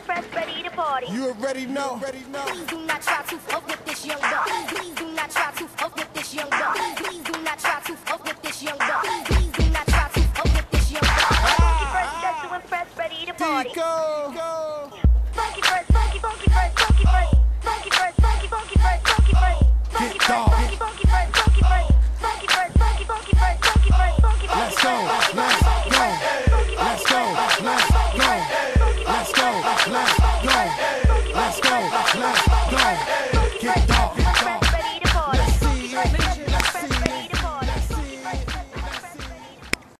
impress, ready to party. You already know. Please do not try to fuck with this young buck. Please do not try to fuck with this young buck. Please do not try to fuck with this young buck. Please do not try to fuck with this young buck. Funky first, just to impress, ready to party. Go. Funky first, funky first, funky first. Funky first, funky first, funky first. Funky first, funky